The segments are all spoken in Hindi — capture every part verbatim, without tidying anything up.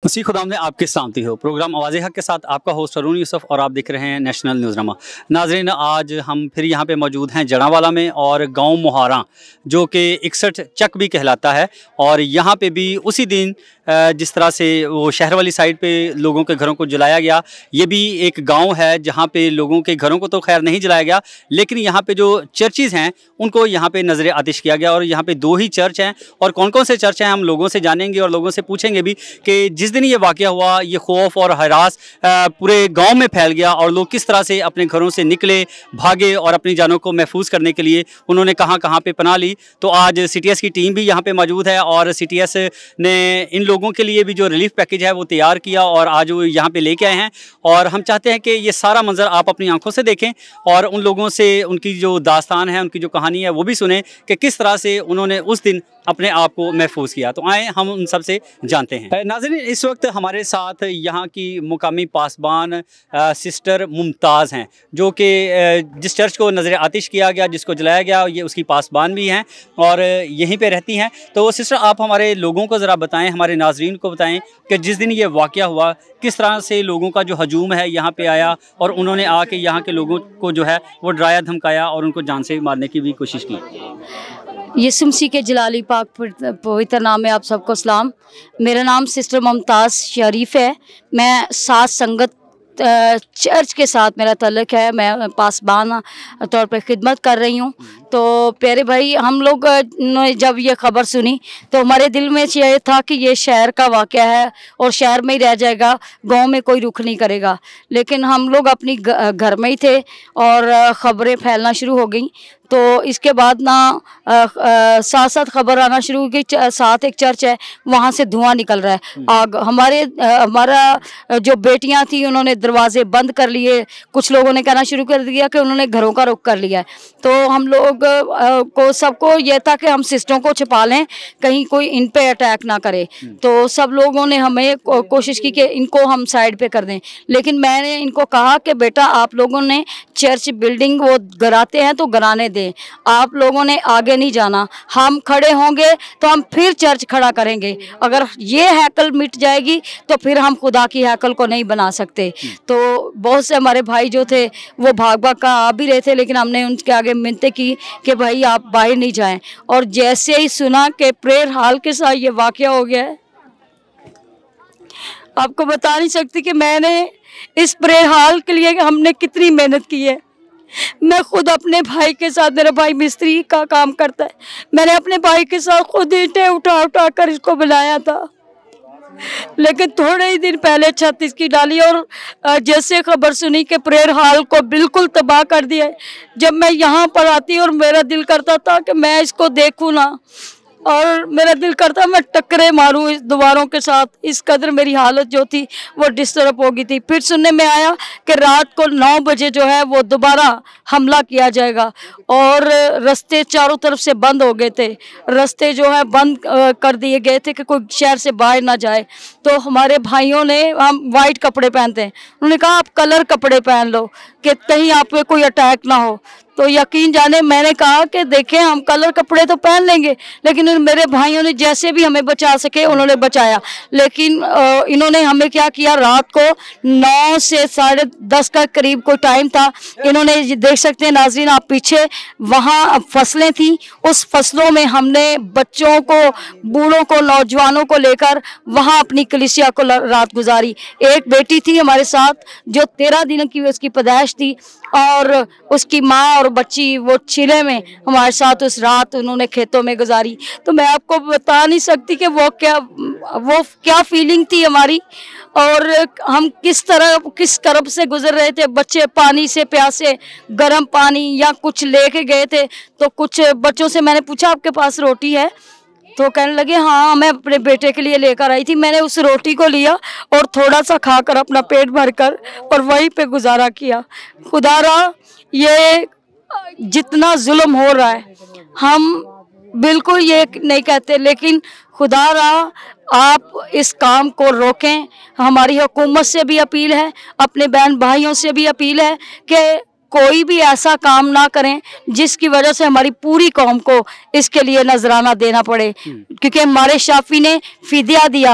मसीह खुदा में आपके सामती हो। प्रोग्राम आवाज़ हक के साथ आपका होस्ट अरुण यूसुफ और आप देख रहे हैं नेशनल न्यूज़नामा। नाज़रीन, आज हम फिर यहाँ पे मौजूद हैं जड़ांवाला में और गांव मोहारा जो कि इकसठ चक भी कहलाता है। और यहाँ पे भी उसी दिन जिस तरह से वो शहर वाली साइड पे लोगों के घरों को जलाया गया, ये भी एक गांव है जहाँ पे लोगों के घरों को तो खैर नहीं जलाया गया, लेकिन यहाँ पे जो चर्चेज़ हैं उनको यहाँ पे नज़र आतिश किया गया। और यहाँ पे दो ही चर्च हैं और कौन कौन से चर्च हैं हम लोगों से जानेंगे और लोगों से पूछेंगे भी कि जिस दिन ये वाक़या हुआ, ये खौफ और हरास पूरे गांव में फैल गया और लोग किस तरह से अपने घरों से निकले, भागे और अपनी जानों को महफूज करने के लिए उन्होंने कहाँ कहाँ पे पनाह ली। तो आज सी टी एस की टीम भी यहाँ पे मौजूद है और सी टी एस ने इन लोगों के लिए भी जो रिलीफ पैकेज है वो तैयार किया और आज वो यहाँ पे लेके आए हैं। और हम चाहते हैं कि ये सारा मंजर आप अपनी आंखों से देखें और उन लोगों से उनकी जो दास्तान है, उनकी जो कहानी है वो भी सुने कि किस तरह से उन्होंने उस दिन अपने आप को महफूज किया। तो आए हम उन सब से जानते हैं। नाज़रीन, इस वक्त हमारे साथ यहाँ की मुकामी पासबान आ, सिस्टर मुमताज़ हैं जो कि जिस चर्च को नज़र आतिश किया गया, जिसको जलाया गया, ये उसकी पासबान भी हैं और यहीं पे रहती हैं। तो सिस्टर, आप हमारे लोगों को ज़रा बताएं, हमारे नाज़रीन को बताएं कि जिस दिन ये वाक़या हुआ किस तरह से लोगों का जो हजूम है यहाँ पे आया और उन्होंने आके यहाँ के लोगों को जो है वो डराया धमकाया और उनको जान से मारने की भी कोशिश की। यीशु मसीह के जलाली पाक पवित्र नाम में आप सबको सलाम। मेरा नाम सिस्टर मुमताज़ शरीफ है। मैं साथ संगत चर्च के साथ मेरा तल्लुक़ है। मैं पासबान तौर पे खिदमत कर रही हूँ। तो प्यारे भाई, हम लोग ने जब ये ख़बर सुनी तो हमारे दिल में ये था कि ये शहर का वाक़या है और शहर में ही रह जाएगा, गांव में कोई रुख नहीं करेगा। लेकिन हम लोग अपनी घर में ही थे और ख़बरें फैलना शुरू हो गई। तो इसके बाद ना साथ साथ खबर आना शुरू हो गई, साथ एक चर्च है वहाँ से धुआं निकल रहा है, आग। हमारे हमारा जो बेटियां थी उन्होंने दरवाजे बंद कर लिए, कुछ लोगों ने कहना शुरू कर दिया कि उन्होंने घरों का रुख कर लिया है। तो हम लोग को सबको यह था कि हम सिस्टरों को छिपा लें, कहीं कोई इन पे अटैक ना करे। तो सब लोगों ने हमें कोशिश की कि इनको हम साइड पे कर दें, लेकिन मैंने इनको कहा कि बेटा, आप लोगों ने चर्च बिल्डिंग वो गिराते हैं तो गिराने दें, आप लोगों ने आगे नहीं जाना। हम खड़े होंगे तो हम फिर चर्च खड़ा करेंगे, अगर ये हैकल मिट जाएगी तो फिर हम खुदा की हैकल को नहीं बना सकते। तो बहुत से हमारे भाई जो थे वो भाग भाग कर आ भी रहे थे, लेकिन हमने उनके आगे मिन्नतें की कि भाई आप बाहर नहीं जाएं। और जैसे ही सुना कि प्रेयर हाल के साथ ये वाकया हो गया है, आपको बता नहीं सकती कि मैंने इस प्रेयर हाल के लिए हमने कितनी मेहनत की है। मैं खुद अपने भाई के साथ, मेरा भाई मिस्त्री का काम करता है, मैंने अपने भाई के साथ खुद ईंटें उठा उठा कर इसको बनाया था। लेकिन थोड़े ही दिन पहले छत इसकी डाली और जैसे खबर सुनी कि प्रेयर हाल को बिल्कुल तबाह कर दिया, जब मैं यहाँ पर आती और मेरा दिल करता था कि मैं इसको देखूँ ना, और मेरा दिल करता मैं टक्करे मारूं इस दीवारों के साथ। इस कदर मेरी हालत जो थी वो डिस्टर्ब हो गई थी। फिर सुनने में आया कि रात को नौ बजे जो है वो दोबारा हमला किया जाएगा और रास्ते चारों तरफ से बंद हो गए थे, रास्ते जो है बंद कर दिए गए थे कि कोई शहर से बाहर ना जाए। तो हमारे भाइयों ने, हम वाइट कपड़े पहनते हैं, उन्होंने कहा आप कलर कपड़े पहन लो कि कहीं आप पे कोई अटैक ना हो। तो यकीन जाने मैंने कहा कि देखें हम कलर कपड़े तो पहन लेंगे, लेकिन मेरे भाइयों ने जैसे भी हमें बचा सके उन्होंने बचाया। लेकिन इन्होंने हमें क्या किया, रात को नौ से साढ़े दस का करीब कोई टाइम था, इन्होंने देख सकते हैं नाज़रीन आप पीछे, वहाँ फसलें थी, उस फसलों में हमने बच्चों को, बूढ़ों को, नौजवानों को लेकर वहाँ अपनी कलीसिया को रात गुजारी। एक बेटी थी हमारे साथ जो तेरह दिन की उसकी पैदाइश थी और उसकी माँ और बच्ची वो चिले में हमारे साथ उस रात उन्होंने खेतों में गुजारी। तो मैं आपको बता नहीं सकती कि वो क्या वो क्या फीलिंग थी हमारी और हम किस तरह किस करब से गुजर रहे थे। बच्चे पानी से प्यासे, गर्म पानी या कुछ लेके गए थे। तो कुछ बच्चों से मैंने पूछा आपके पास रोटी है, तो कहने लगे हाँ मैं अपने बेटे के लिए लेकर आई थी। मैंने उस रोटी को लिया और थोड़ा सा खाकर अपना पेट भरकर और वहीं पे गुजारा किया। खुदारा, ये जितना जुल्म हो रहा है हम बिल्कुल ये नहीं कहते, लेकिन खुदारा आप इस काम को रोकें। हमारी हुकूमत से भी अपील है, अपने बहन भाइयों से भी अपील है कि कोई भी ऐसा काम ना करें जिसकी वजह से हमारी पूरी कौम को इसके लिए नजराना देना पड़े, क्योंकि हमारे शाफी ने फिदिया दिया,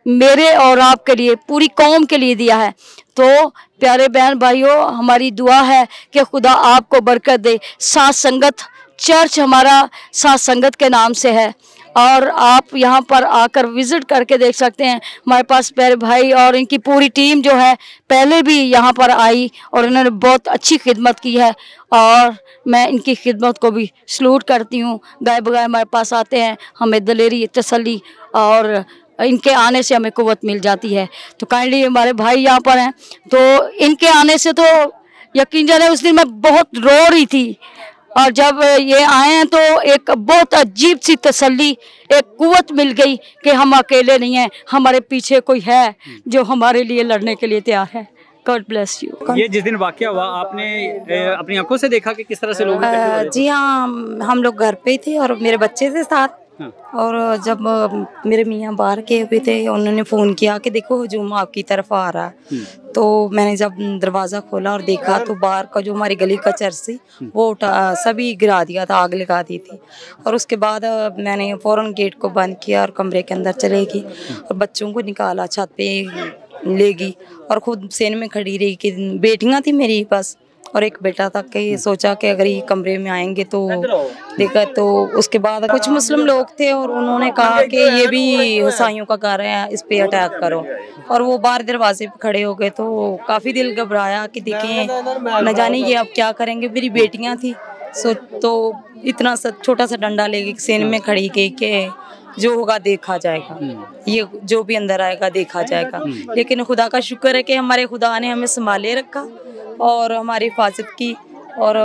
मेरे और आपके लिए, पूरी कौम के लिए दिया है। तो प्यारे बहन भाइयों, हमारी दुआ है कि खुदा आपको बरकत दे। साथ संगत चर्च हमारा साथ संगत के नाम से है और आप यहाँ पर आकर विज़िट करके देख सकते हैं। हमारे पास प्यारे भाई और इनकी पूरी टीम जो है पहले भी यहाँ पर आई और इन्होंने बहुत अच्छी खिदमत की है और मैं इनकी खिदमत को भी सलूट करती हूँ। गाय बगाए हमारे पास आते हैं, हमें दलेरी, तसल्ली और इनके आने से हमें कुव्वत मिल जाती है। तो काइंडली हमारे भाई यहाँ पर हैं, तो इनके आने से तो यकीन जाने उस दिन मैं बहुत रो रही थी और जब ये आए हैं तो एक बहुत अजीब सी तसल्ली, एक कुव्वत मिल गई कि हम अकेले नहीं हैं, हमारे पीछे कोई है जो हमारे लिए लड़ने के लिए तैयार है। God bless you. ये जिस दिन वाकया हुआ आपने ए, अपनी आंखों से देखा कि किस तरह से लोग अ, जी हाँ, हम लोग घर पे ही थे और मेरे बच्चे थे साथ। हाँ। और जब अ, मेरे मियाँ बाहर गए हुए थे, उन्होंने फ़ोन किया कि देखो हजूम आपकी तरफ आ रहा है। तो मैंने जब दरवाज़ा खोला और देखा तो बाहर का जो हमारी गली का चर्च थी वो उठा सभी गिरा दिया था, आग लगा दी थी। और उसके बाद अ, मैंने फ़ौरन गेट को बंद किया और कमरे के अंदर चले गई और बच्चों को निकाला, छत पे लेगी और खुद सेन में खड़ी रही कि बेटियां थी मेरी बस और एक बेटा था कि सोचा कि अगर ये कमरे में आएंगे तो देखा। तो उसके बाद कुछ मुस्लिम लोग थे और उन्होंने कहा कि ये भी ईसाइयों का घर है, इस पे अटैक करो। और वो बाहर दरवाजे पे खड़े हो गए तो काफ़ी दिल घबराया कि देखें न जाने ये अब क्या करेंगे। मेरी बेटियाँ थी सो तो इतना सा छोटा सा डंडा लेके सेन में खड़ी गई कि जो होगा देखा जाएगा, ये जो भी अंदर आएगा देखा जाएगा। लेकिन खुदा का शुक्र है कि हमारे खुदा ने हमें संभाले रखा और हमारी हिफाजत की और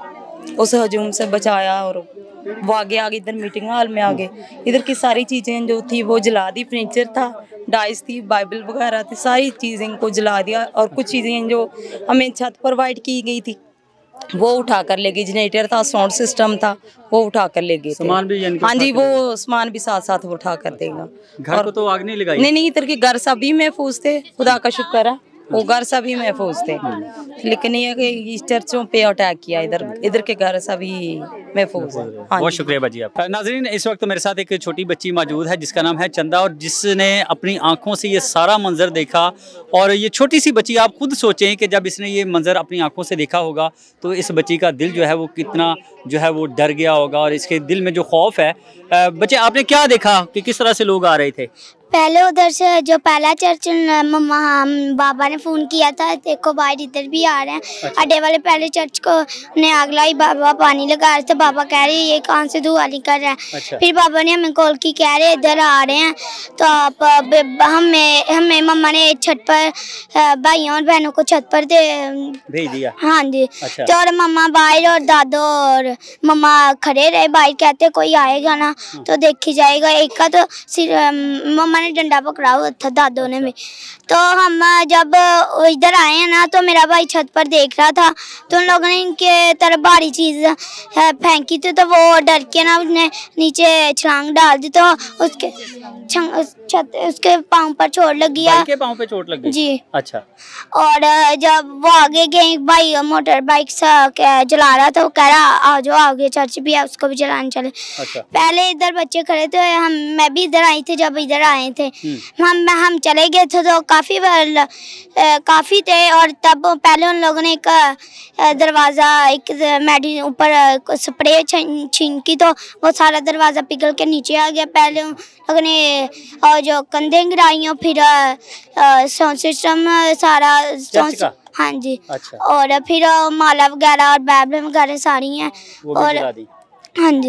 उस हजूम से बचाया। और वो आगे आगे इधर मीटिंग हॉल में आ गए, इधर की सारी चीज़ें जो थी वो जला दी। फर्नीचर था, डाइस थी, बाइबल वगैरह थी, सारी चीज़ें को जला दिया। और कुछ चीज़ें जो हमें छत प्रोवाइड की गई थी वो उठा कर ले गई। जनरेटर था, साउंड सिस्टम था, वो उठा कर ले गए। सामान भी हाँ जी, वो सामान भी साथ साथ वो उठा कर देगा। घर को तो आग नहीं लगाई? नहीं नहीं, इधर के घर सभी महफूज थे, खुदा का शुक्र है वो घर सभी महफूज थे। लेकिन ये कि इस चर्चों पे अटैक किया, इधर इधर के घर सभी महफूज है। बहुत शुक्रिया बाजी आप। नाजरीन, इस वक्त मेरे साथ एक छोटी बच्ची मौजूद है जिसका नाम है चंदा और जिसने अपनी आंखों से ये सारा मंजर देखा। और ये छोटी सी बच्ची, आप खुद सोचें कि जब इसने ये मंजर अपनी आंखों से देखा होगा तो इस बच्ची का दिल जो है वो कितना जो है वो डर गया होगा और इसके दिल में जो खौफ है। बच्चे, आपने क्या देखा कि किस तरह से लोग आ रहे थे? पहले उधर से जो पहला चर्च मम्मा हम बाबा ने फोन किया था, देखो बाहर इधर भी आ रहे हैं। अच्छा। अड्डे वाले पहले चर्च को ने आग लाई, बाबा पानी लगा रहे थे। बाबा कह रहे ये कहाँ से धुआं निकल रहा है। अच्छा। फिर बाबा ने हमें कॉल की, कह रहे इधर आ रहे हैं। तो आप हमें हमें मम्मा ने छत पर भाइयों और बहनों को छत पर दे भेज दिया। हाँ जी। अच्छा। तो और मम्मा बाहर और दादो और मम्मा खड़े रहे बाहर, कहते कोई आएगा ना तो देखी जाएगा। एक का तो सिर मम्मा डंडा पकड़ा हुआ था, दादो ने भी। तो हम जब इधर आए हैं ना तो मेरा भाई छत पर देख रहा था तो उन लोगों ने इनके तरफ भारी चीज फेंकी थी तो वो डर के ना उसने नीचे छलांग डाल दी तो उसके छत उसके पाँव पर चोट लगी है। के पाँव पे चोट लग गई? जी। अच्छा। और जब वो आगे गए, भाई मोटर बाइक चला रहा था, वो कह रहा आ जाओ आगे चर्च भी है, उसको भी चलाने चले। अच्छा। पहले इधर बच्चे खड़े थे, हम मैं भी इधर आई थी। जब इधर आए थे हम हम चले गए थे तो काफी काफी थे। और तब पहले उन लोगों ने एक दरवाजा एक मेडी ऊपर स्प्रे छीन की तो वो सारा दरवाजा पिघल के नीचे आ गया। पहले उन लोगों ने और जो कंधें गिराई, फिर साउंड सिस्टम सारा। हाँ जी। अच्छा। और फिर माला वगैरह और बाइबल वगैरह सारी हैं और हाँ जी।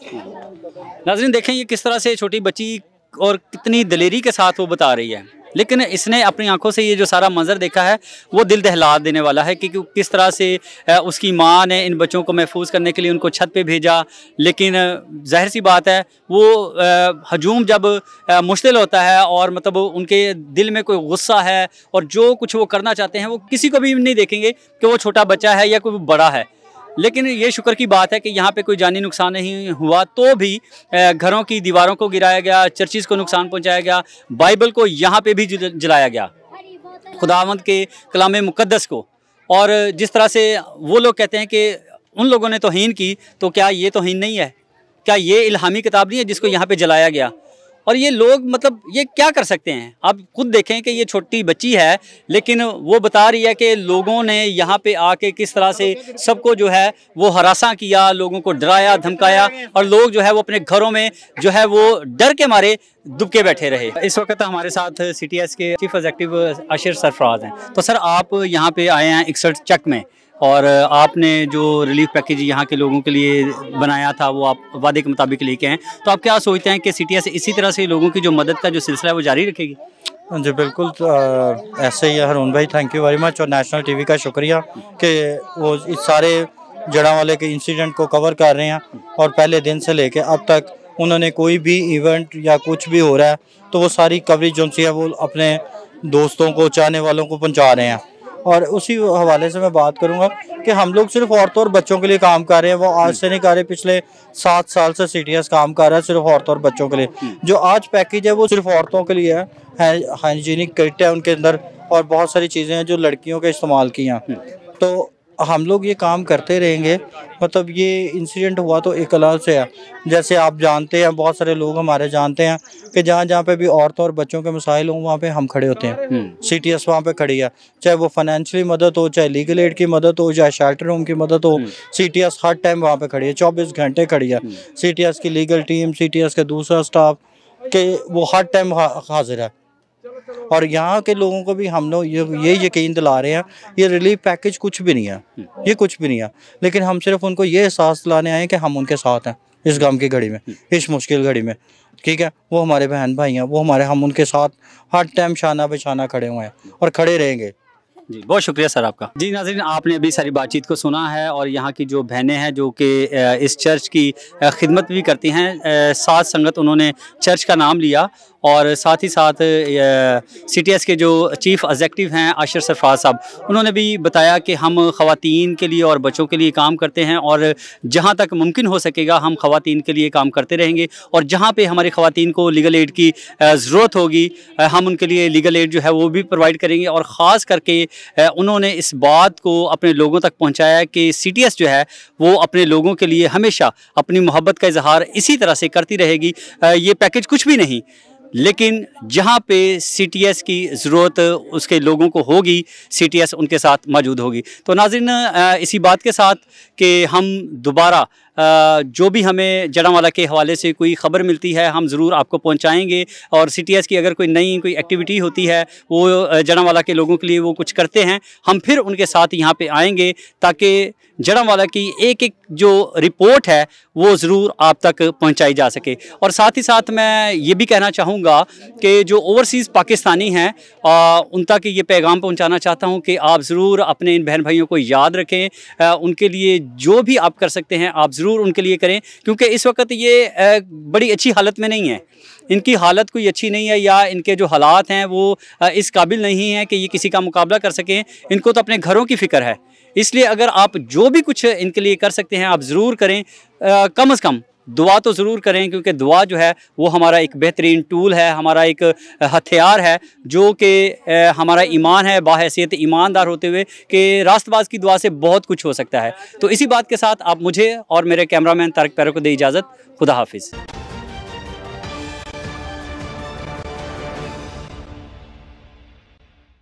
नाज़रीन, देखें ये किस तरह से छोटी बच्ची और कितनी दलेरी के साथ वो बता रही है। लेकिन इसने अपनी आंखों से ये जो सारा मंजर देखा है वो दिल दहला देने वाला है कि किस तरह से उसकी माँ ने इन बच्चों को महफूज करने के लिए उनको छत पे भेजा। लेकिन जाहिर सी बात है वो हजूम जब मुश्तिल होता है और मतलब उनके दिल में कोई गुस्सा है और जो कुछ वो करना चाहते हैं वो किसी को भी नहीं देखेंगे कि वो छोटा बच्चा है या कोई बड़ा है। लेकिन ये शुक्र की बात है कि यहाँ पे कोई जानी नुकसान नहीं हुआ, तो भी घरों की दीवारों को गिराया गया, चर्चिज़ को नुकसान पहुँचाया गया, बाइबल को यहाँ पे भी जलाया गया, खुदावंद के कलाम मुक़द्दस को। और जिस तरह से वो लोग कहते हैं कि उन लोगों ने तौहीन की, तो क्या ये तौहीन नहीं है? क्या ये इल्हामी किताब नहीं है जिसको यहाँ पे जलाया गया? और ये लोग मतलब ये क्या कर सकते हैं? आप खुद देखें कि ये छोटी बच्ची है, लेकिन वो बता रही है कि लोगों ने यहाँ पे आके किस तरह से सबको जो है वो हरासा किया, लोगों को डराया धमकाया, और लोग जो है वो अपने घरों में जो है वो डर के मारे दुबके बैठे रहे। इस वक्त हमारे साथ सी टी एस के चीफ एग्जीक्यूटिव आशिर सरफराज हैं। तो सर, आप यहाँ पे आए हैं इकसठ चक में, और आपने जो रिलीफ पैकेज यहाँ के लोगों के लिए बनाया था वो आप वादे के मुताबिक लेके हैं, तो आप क्या सोचते हैं कि सी टी एस इसी तरह से लोगों की जो मदद का जो सिलसिला है वो जारी रखेगी? जी बिल्कुल, तो ऐसे ही है हरून भाई, थैंक यू वेरी मच, और नेशनल टीवी का शुक्रिया कि वो इस सारे जड़ांवाले के इंसिडेंट को कवर कर रहे हैं, और पहले दिन से लेके अब तक उन्होंने कोई भी इवेंट या कुछ भी हो रहा है तो वो सारी कवरेज जो सी है वो अपने दोस्तों को, चाहने वालों को पहुंचा रहे हैं। और उसी हवाले से मैं बात करूंगा कि हम लोग सिर्फ औरतों और बच्चों के लिए काम कर रहे हैं, वो आज से नहीं कर रहे, पिछले सात साल से सी टी एस काम कर रहा है सिर्फ औरतों और बच्चों के लिए। जो आज पैकेज है वो सिर्फ औरतों के लिए है, हाइजीनिक किट है उनके अंदर, और बहुत सारी चीज़ें हैं जो लड़कियों के इस्तेमाल की हैं। तो हम लोग ये काम करते रहेंगे। मतलब ये इंसिडेंट हुआ तो एक कलाल से है, जैसे आप जानते हैं, बहुत सारे लोग हमारे जानते हैं कि जहाँ जहाँ पे भी औरतों और बच्चों के मसाइल हों वहाँ पे हम खड़े होते हैं। सी टी एस वहाँ पे खड़ी है, चाहे वो फाइनेंशियली मदद हो, चाहे लीगल एड की मदद हो, चाहे शेल्टर होम की मदद हो, सी टी एस हर टाइम वहाँ पे खड़ी है, चौबीस घंटे खड़ी है। सी टी एस की legal team, C T S का दूसरा स्टाफ के वो हर टाइम हाजिर है। और यहाँ के लोगों को भी हम लोग ये ये यकीन दिला रहे हैं, ये रिलीफ पैकेज कुछ भी नहीं है, ये कुछ भी नहीं है, लेकिन हम सिर्फ उनको ये एहसास दिलाने आए हैं कि हम उनके साथ हैं इस गम की घड़ी में, इस मुश्किल घड़ी में। ठीक है, वो हमारे बहन भाई हैं, वो हमारे, हम उनके साथ हर टाइम शाना पे शाना खड़े हुए हैं और खड़े रहेंगे। जी, बहुत शुक्रिया सर आपका। जी नाज़रीन, आपने अभी सारी बातचीत को सुना है, और यहाँ की जो बहनें हैं जो कि इस चर्च की खिदमत भी करती हैं, साथ संगत उन्होंने चर्च का नाम लिया, और साथ ही साथ सी टी एस के जो चीफ एग्जीक्यूटिव हैं आशिर सरफराज साहब, उन्होंने भी बताया कि हम ख़वातीन के लिए और बच्चों के लिए काम करते हैं, और जहाँ तक मुमकिन हो सकेगा हम ख़वातीन के लिए काम करते रहेंगे, और जहाँ पे हमारी ख़वातीन को लीगल एड की ज़रूरत होगी हम उनके लिए लीगल एड जो है वो भी प्रोवाइड करेंगे। और ख़ास करके उन्होंने इस बात को अपने लोगों तक पहुँचाया कि सी टी एस जो है वो अपने लोगों के लिए हमेशा अपनी मोहब्बत का इजहार इसी तरह से करती रहेगी। ये पैकेज कुछ भी नहीं, लेकिन जहाँ पे सी टी एस की ज़रूरत उसके लोगों को होगी, सी टी एस उनके साथ मौजूद होगी। तो नाज़रीन, इसी बात के साथ कि हम दोबारा जो भी हमें जड़ांवाला के हवाले से कोई ख़बर मिलती है हम ज़रूर आपको पहुंचाएंगे, और सी टी एस की अगर कोई नई कोई एक्टिविटी होती है वो जड़ांवाला के लोगों के लिए वो कुछ करते हैं, हम फिर उनके साथ यहाँ पे आएंगे, ताकि जड़ांवाला की एक एक जो रिपोर्ट है वो ज़रूर आप तक पहुंचाई जा सके। और साथ ही साथ मैं ये भी कहना चाहूँगा कि जो ओवरसीज़ पाकिस्तानी हैं उन तक ये पैगाम पहुंचाना चाहता हूँ कि आप ज़रूर अपने इन बहन भाइयों को याद रखें, आ, उनके लिए जो भी आप कर सकते हैं आप ज़रूर उनके लिए करें, क्योंकि इस वक्त ये आ, बड़ी अच्छी हालत में नहीं है, इनकी हालत कोई अच्छी नहीं है, या इनके जो हालात हैं वो इस काबिल नहीं है कि ये किसी का मुकाबला कर सकें। इनको तो अपने घरों की फ़िक्र है, इसलिए अगर आप जो भी कुछ इनके लिए कर सकते हैं आप ज़रूर करें। आ, कम से कम दुआ तो ज़रूर करें, क्योंकि दुआ जो है वो हमारा एक बेहतरीन टूल है, हमारा एक हथियार है, जो कि हमारा ईमान है, बाहैसियत ईमानदार होते हुए कि रास्तबाज की दुआ से बहुत कुछ हो सकता है। तो इसी बात के साथ आप मुझे और मेरे कैमरामैन तारिक पैरो को दे इजाज़त। खुदा हाफिज़।